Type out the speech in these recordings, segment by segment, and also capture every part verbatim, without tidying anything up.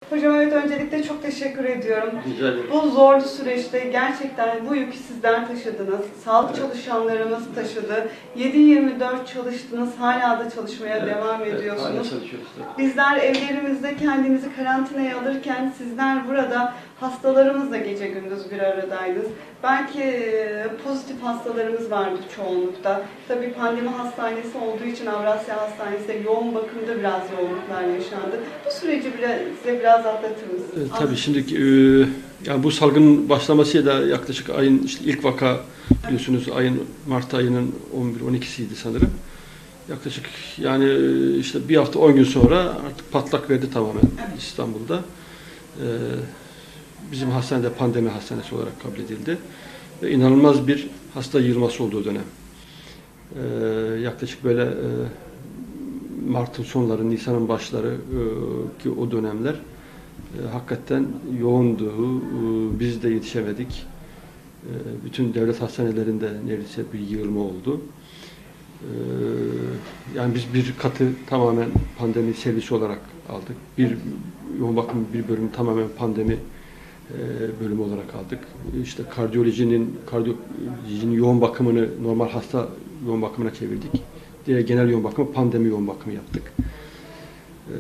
Hocam evet, öncelikle çok teşekkür ediyorum. Rica ederim. Bu zorlu süreçte gerçekten bu yükü sizler taşıdınız. Sağlık Evet. çalışanlarımız taşıdı. yedi yirmi dört çalıştınız, hala da çalışmaya Evet, devam evet, ediyorsunuz. hala çalışıyoruz. Evet. Bizler evlerimizde kendimizi karantinaya alırken sizler burada hastalarımızla gece gündüz bir aradaydınız. Belki e, pozitif hastalarımız vardı çoğunlukta. Tabii pandemi hastanesi olduğu için Avrasya Hastanesi'nde yoğun bakımda biraz yoğunluklar yaşandı. Bu süreci biraz, size biraz atlatır mısınız? E, tabii şimdi e, yani bu salgının başlamasıyla yaklaşık ayın işte ilk vaka biliyorsunuz ayın Mart ayının on bir on ikisiydi sanırım. Yaklaşık yani işte bir hafta on gün sonra artık patlak verdi tamamen Evet. İstanbul'da. E, bizim hastanede pandemi hastanesi olarak kabul edildi. Ve inanılmaz bir hasta yığılması olduğu dönem. E, yaklaşık böyle e, Mart'ın sonları, Nisan'ın başları e, ki o dönemler e, hakikaten yoğundu. E, biz de yetişemedik. E, bütün devlet hastanelerinde neredeyse bir yığılma oldu. E, yani biz bir katı tamamen pandemi servisi olarak aldık. Bir yoğun bakım bir bölümü tamamen pandemi e, bölümü olarak aldık. İşte kardiyolojinin kardiyolojinin yoğun bakımını normal hasta yoğun bakımına çevirdik. Diğer genel yoğun bakımı pandemi yoğun bakımı yaptık. Ee,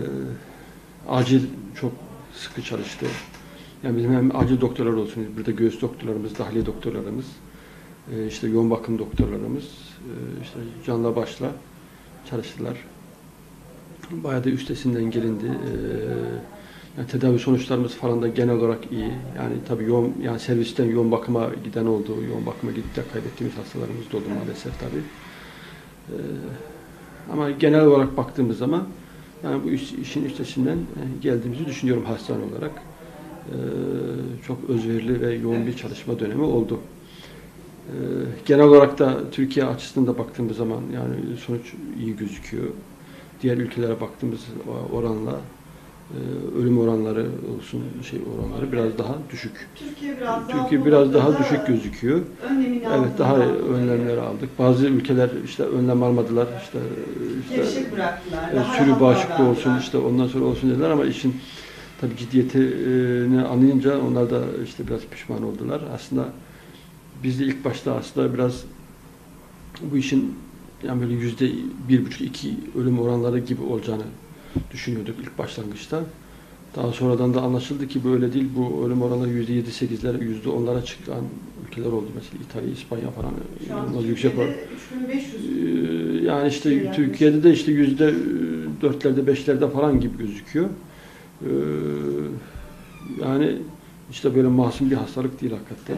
acil çok sıkı çalıştı. Yani bizim hem acil doktorlar olsun, burada göğüs doktorlarımız, dahiliye doktorlarımız, e, işte yoğun bakım doktorlarımız, e, işte canla başla çalıştılar. Bayağı da üstesinden gelindi. E, yani tedavi sonuçlarımız falan da genel olarak iyi. Yani tabii yoğun, yani servisten yoğun bakıma giden oldu, yoğun bakıma gidip de kaybettiğimiz hastalarımız da oldu maalesef tabii. Ee, ama genel olarak baktığımız zaman yani bu iş, işin üstesinden geldiğimizi düşünüyorum hastane olarak. Ee, çok özverili ve yoğun bir çalışma dönemi oldu. Ee, genel olarak da Türkiye açısından da baktığımız zaman yani sonuç iyi gözüküyor. Diğer ülkelere baktığımız oranla e, ölüm oranları olsun şey oranları biraz daha düşük. Türkiye biraz daha, Türkiye biraz daha düşük gözüküyor. Evet, daha önlemleri aldık. Bazı ülkeler işte önlem almadılar. İşte, işte bıraktılar. e, sürü bağışıklığı olsun işte ondan sonra olsun dediler ama işin tabii ciddiyetini anlayınca onlar da işte biraz pişman oldular. Aslında biz de ilk başta aslında biraz bu işin yani böyle yüzde bir buçuk iki ölüm oranları gibi olacağını düşünüyorduk ilk başlangıçta. Daha sonradan da anlaşıldı ki böyle değil. Bu ölüm oranları yüzde yedi sekizlere, yüzde onlara çıkan ülkeler oldu. Mesela İtalya, İspanya falan. Şu an yüksek var. üç bin beş yüz. Yani işte Türkiye'de de işte yüzde dörtlerde, beşlerde falan gibi gözüküyor. Yani işte böyle masum bir hastalık değil hakikaten.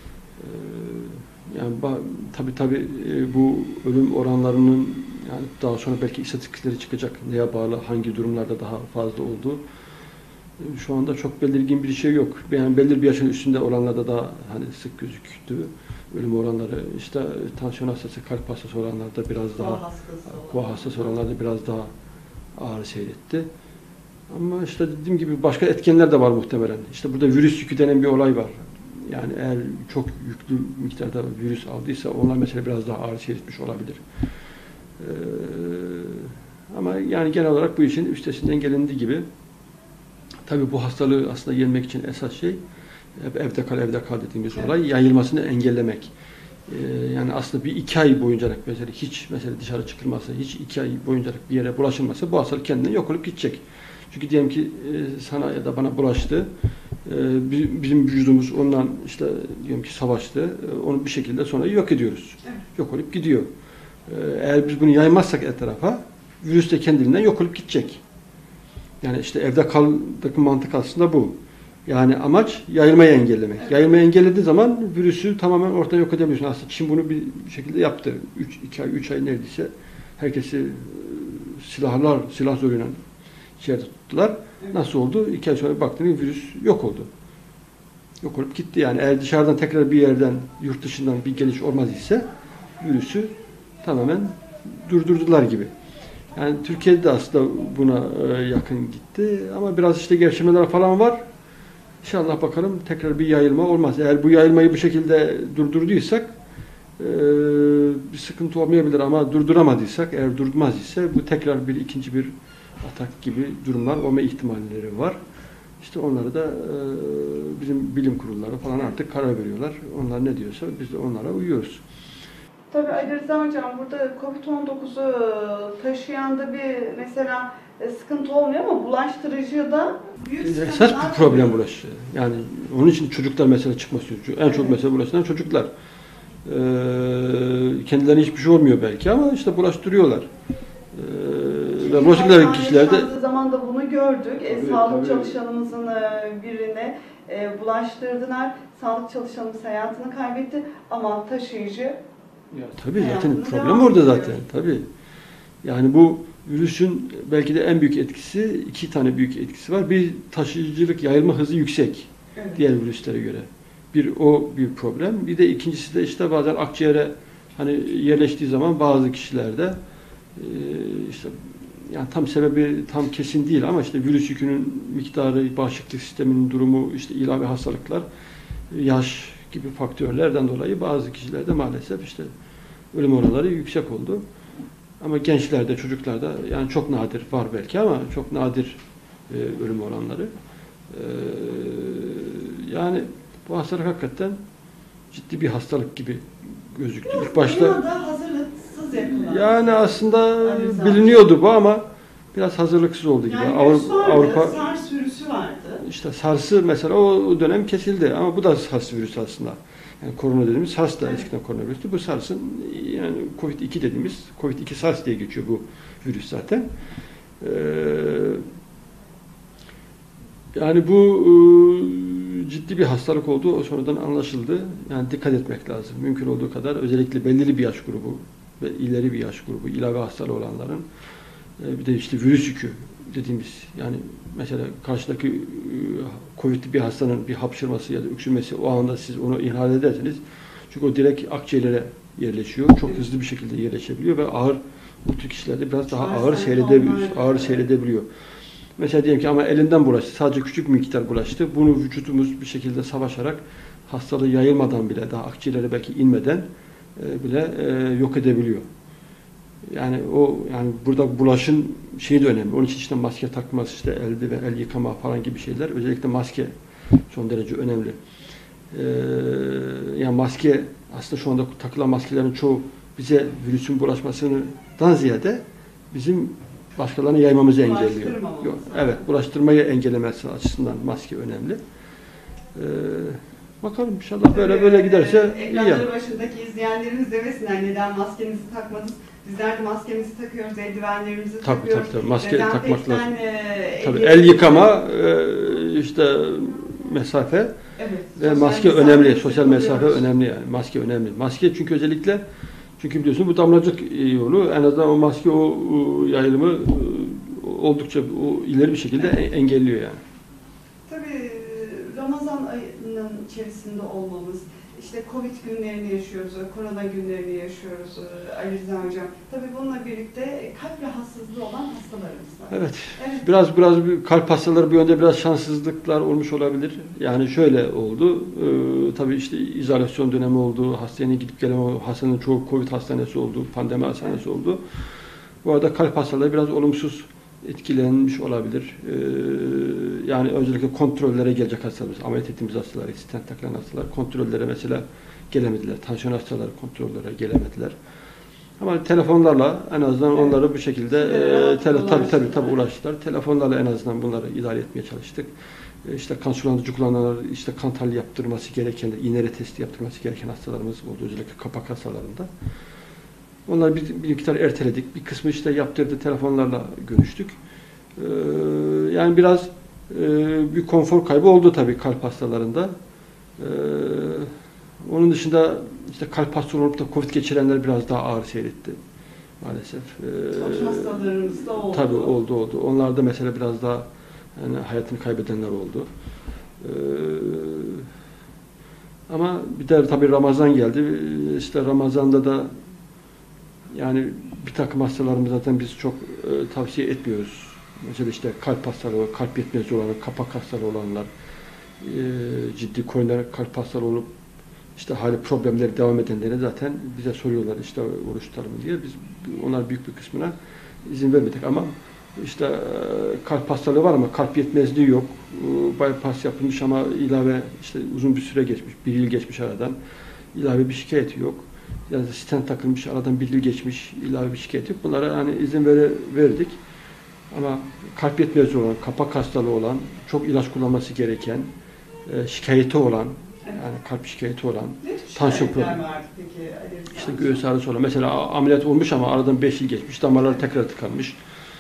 Yani tabii tabii bu ölüm oranlarının yani daha sonra belki istatistikleri çıkacak. Neye bağlı, hangi durumlarda daha fazla olduğu. Şu anda çok belirgin bir şey yok. Yani belli bir yaşın üstünde olanlarda daha hani sık gözüktü. Ölüm oranları işte tansiyon hastası, kalp hastası olanlarda biraz daha, koa hastası olanlarda biraz daha ağır seyretti. Ama işte dediğim gibi başka etkenler de var muhtemelen. İşte burada virüs yükü denen bir olay var. Yani eğer çok yüklü miktarda virüs aldıysa onlar mesela biraz daha ağır seyretmiş olabilir. Ee, ama yani genel olarak bu işin üstesinden gelindiği gibi. Tabii bu hastalığı aslında yenmek için esas şey evde kal, evde kal dediğimiz evet. olay yayılmasını engellemek. Ee, yani aslında bir iki ay boyunca mesela hiç mesela dışarı çıkılmasa, hiç iki ay boyunca bir yere bulaşılmasa bu hastalık kendinden yok olup gidecek. Çünkü diyelim ki e, sana ya da bana bulaştı, e, bizim vücudumuz ondan işte diyelim ki savaştı, e, onu bir şekilde sonra yok ediyoruz. Evet. Yok olup gidiyor. E, eğer biz bunu yaymazsak etrafa, virüs de kendiliğinden yok olup gidecek. Yani işte evde kaldaki mantık aslında bu. Yani amaç yayılmayı engellemek. Evet. Yayılmayı engellediği zaman virüsü tamamen ortadan yok edebiliyorsun. Aslında Çin bunu bir şekilde yaptı. üç iki ay, üç ay neredeyse herkesi silahlar, silah zoruyla içeride tuttular. Evet. Nasıl oldu? iki ay sonra baktığında virüs yok oldu. Yok olup gitti. Yani eğer dışarıdan tekrar bir yerden, yurt dışından bir geliş olmaz ise virüsü tamamen durdurdular gibi. Yani Türkiye'de de aslında buna yakın gitti ama biraz işte gevşemeler falan var. İnşallah bakalım tekrar bir yayılma olmaz. Eğer bu yayılmayı bu şekilde durdurduysak bir sıkıntı olmayabilir ama durduramadıysak, eğer durmaz ise bu tekrar bir ikinci bir atak gibi durumlar olma ihtimalleri var. İşte onları da e, bizim bilim kurulları falan artık karar veriyorlar. Onlar ne diyorsa biz de onlara uyuyoruz. Tabii Ali Rıza Hocam, burada kovid on dokuzu taşıyan da bir mesela sıkıntı olmuyor ama bulaştırıcıda büyük Esas sıkıntılar bir problem bulaşı. Yani onun için çocuklar mesela çıkması istiyor. En çok Evet. mesela bulaştıran çocuklar. Ee, kendilerine hiçbir şey olmuyor belki ama işte bulaştırıyorlar. Ee, ve bulaşıklı kişilerde yaşandığı zaman da bunu gördük. E, Tabii, sağlık tabii. çalışanımızın e, birine e, bulaştırdılar. Sağlık çalışanımız hayatını kaybetti ama taşıyıcı ya tabii zaten hayatını problem devam orada ediyor. zaten. Tabii. Yani bu virüsün belki de en büyük etkisi, iki tane büyük etkisi var. Bir, taşıyıcılık, yayılma hızı yüksek Evet. diğer virüslere göre. Bir o bir problem. Bir de ikincisi de işte bazen akciğere hani yerleştiği zaman bazı kişilerde e, işte yani tam sebebi tam kesin değil ama işte virüs yükünün miktarı, bağışıklık sisteminin durumu, işte ilave hastalıklar, yaş gibi faktörlerden dolayı bazı kişilerde maalesef işte ölüm oranları yüksek oldu. Ama gençlerde, çocuklarda yani çok nadir var belki ama çok nadir e, ölüm oranları. E, yani bu hastalık hakikaten ciddi bir hastalık gibi gözüktü. İlk başta Dünyada hazırlıksız yakalandı. yani aslında Ali Rıza biliniyordu bu ama biraz hazırlıksız oldu gibi. Yani Avru- virüs vardı, Avrupa SARS virüsü vardı. işte SARS'ı mesela o dönem kesildi ama bu da SARS virüsü aslında. Yani korona dediğimiz SARS da eskiden koronavirüstü. Bu SARS'ın yani kovid iki dediğimiz kovid iki SARS diye geçiyor bu virüs zaten. Ee, yani bu e, ciddi bir hastalık olduğu o sonradan anlaşıldı. Yani dikkat etmek lazım. Mümkün olduğu kadar özellikle belirli bir yaş grubu ve ileri bir yaş grubu, ilave hastalığı olanların e, bir de işte virüs yükü dediğimiz yani mesela karşıdaki e, Covid'li bir hastanın bir hapşırması ya da öksürmesi o anda siz onu ihmal ederseniz çünkü o direkt akciğerlere yerleşiyor. Çok hızlı bir şekilde yerleşebiliyor ve ağır bu tür kişilerde biraz daha ağır seyredebiliyor. Ağır seyredebiliyor. Mesela diyelim ki ama elinden bulaştı. Sadece küçük bir miktar bulaştı. Bunu vücudumuz bir şekilde savaşarak hastalığı yayılmadan bile daha akciğerlere belki inmeden e, bile e, yok edebiliyor. Yani o yani burada bulaşın şeyi de önemli. Onun için işte maske takması, işte elde ve el yıkama falan gibi şeyler. Özellikle maske son derece önemli. Ee, yani maske aslında şu anda takılan maskelerin çoğu bize virüsün bulaşmasından ziyade bizim başkalarına yaymamızı engelliyor. Yok, evet, bulaştırmayı engellemesi açısından maske önemli. Ee, bakalım inşallah böyle böyle giderse iyi. Ekranları Yani. başındaki izleyenlerimiz demesinler neden maskenizi takmadınız. Bizler de maskemizi takıyoruz, eldivenlerimizi Tabii, takıyoruz. tabii, tabii. Maske takmak lazım. E, Tabii el yıkama, e, işte mesafe evet, ve sosyal maske mesafe önemli. Sosyal mesafe koruyoruz. önemli yani. Maske önemli. Maske çünkü özellikle çünkü biliyorsun bu damlacık yolu en azından o maske o, o yayılımı e, oldukça o ileri bir şekilde Evet. engelliyor yani. Tabii Ramazan ayının içerisinde olmamız, işte Covid günlerini yaşıyoruz, korona günlerini yaşıyoruz Ali Rıza Hocam. Tabii bununla birlikte kalp rahatsızlığı olan hastalarımız var. Evet. Evet. Biraz biraz bir kalp hastaları bir yönde biraz şanssızlıklar olmuş olabilir. Yani şöyle oldu. E, tabii işte izolasyon dönemi oldu. Hastaneye gidip gelen hastanın çoğu Covid hastanesi oldu. Pandemi hastanesi evet. oldu. Bu arada kalp hastaları biraz olumsuz etkilenmiş olabilir. Ee, yani özellikle kontrollere gelecek hastalarımız, ameliyat ettiğimiz hastalar, stent takılan hastalar kontrollere mesela gelemediler. Tansiyon hastaları kontrollere gelemediler. Ama telefonlarla en azından evet. onları bu şekilde e, tele, tabii tabii tabii ulaştılar. Telefonlarla en azından bunları idare etmeye çalıştık. E, işte kan sulandırıcı kullananlar, işte kan tahlili yaptırması gereken, iğne testi yaptırması gereken hastalarımız oldu. Özellikle kapak hastalarında. Onları bir, bir miktar erteledik. Bir kısmı işte yaptırdı, telefonlarla görüştük. Ee, yani biraz e, bir konfor kaybı oldu tabii kalp hastalarında. Ee, onun dışında işte kalp hastası olup da Covid geçirenler biraz daha ağır seyretti maalesef. Ee, hastalarımız da oldu. Tabii oldu oldu. Onlar da mesela biraz daha yani hayatını kaybedenler oldu. Ee, ama bir de tabii Ramazan geldi. İşte Ramazan'da da yani bir takım hastalarımız zaten biz çok e, tavsiye etmiyoruz. Mesela işte kalp hastalığı, kalp yetmezliği olanlar, kapak hastalığı olanlar, e, ciddi koroner kalp hastalığı olup işte hali problemleri devam edenleri zaten bize soruyorlar işte oruç tutar mı diye. Biz onlar büyük bir kısmına izin vermedik ama İşte e, kalp hastalığı var ama kalp yetmezliği yok. E, bypass yapılmış ama ilave işte uzun bir süre geçmiş, bir yıl geçmiş aradan. İlave bir şikayeti yok. Yani stent takılmış, aradan bir yıl geçmiş, ilave bir şikayet yok. Bunlara hani izin vere, verdik. Ama kalp yetmezliği olan, kapak hastalığı olan, çok ilaç kullanması gereken, e, şikayeti olan, yani kalp şikayeti olan, tansiyon problemi. Peki, işte göğüs ağrısı olan. Mesela ameliyat olmuş ama aradan beş yıl geçmiş, damarları tekrar tıkanmış.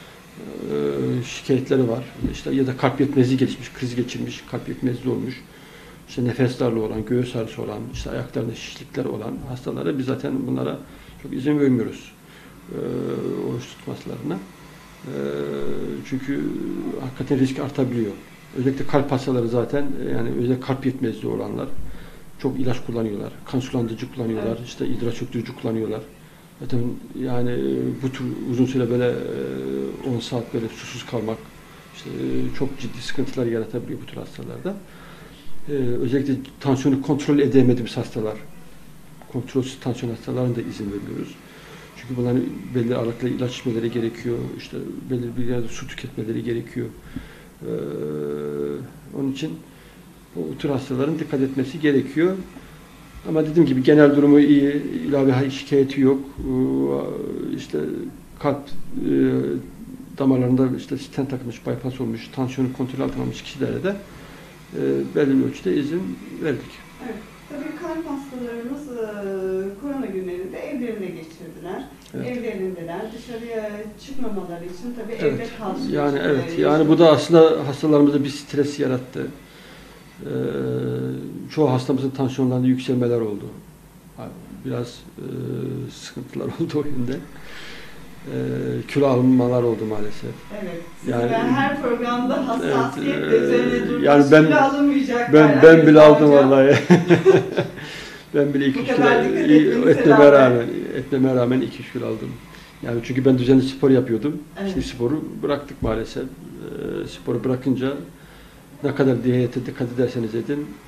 E, şikayetleri var. İşte ya da kalp yetmezliği gelişmiş, kriz geçirmiş, kalp yetmezliği olmuş. İşte nefes darlığı olan, göğüs ağrısı olan, işte ayaklarında şişlikler olan hastalara biz zaten bunlara çok izin vermiyoruz. E, oruç tutmaslarına. E, çünkü hakikaten risk artabiliyor. Özellikle kalp hastaları zaten, yani özellikle kalp yetmezliği olanlar çok ilaç kullanıyorlar. Kan sulandırıcı kullanıyorlar, evet. işte idrar çöktürücü kullanıyorlar. Zaten yani bu tür uzun süre böyle on saat böyle susuz kalmak işte çok ciddi sıkıntılar yaratabiliyor bu tür hastalarda. Ee, özellikle tansiyonu kontrol edemediğimiz hastalar, kontrolsüz tansiyon hastalarına da izin veriyoruz. Çünkü bunların belli aralıkla ilaç içmeleri gerekiyor, işte belli bir yerde su tüketmeleri gerekiyor. Ee, onun için bu tür hastaların dikkat etmesi gerekiyor. Ama dediğim gibi genel durumu iyi, ilave şikayeti yok. Ee, işte kalp e, damarlarında işte stent takılmış, bypass olmuş, tansiyonu kontrol altına almış kişilere de e, belli bir ölçüde izin verdik. Evet. Tabii kalp hastalarımız e, korona günlerinde evlerinde geçirdiler. Evet. Evlerindeler. Dışarıya çıkmamaları için tabii evet. evde kalsın. Yani evet. Yani bu da aslında hastalarımıza bir stres yarattı. Ee, çoğu hastamızın tansiyonlarında yükselmeler oldu. Biraz e, sıkıntılar oldu o yönde. E, kilo almalar oldu maalesef. Evet. Siz yani, ben her programda hassasiyetle evet, üzerine durmuş, yani ben, kilo alınmayacak. Ben, ben bile aldım vallahi. Ben bile iki kilo etmeme rağmen, etmeme rağmen iki kilo aldım. Yani çünkü ben düzenli spor yapıyordum. Evet. Şimdi sporu bıraktık maalesef. E, sporu bırakınca ne kadar diyete dikkat ederseniz edin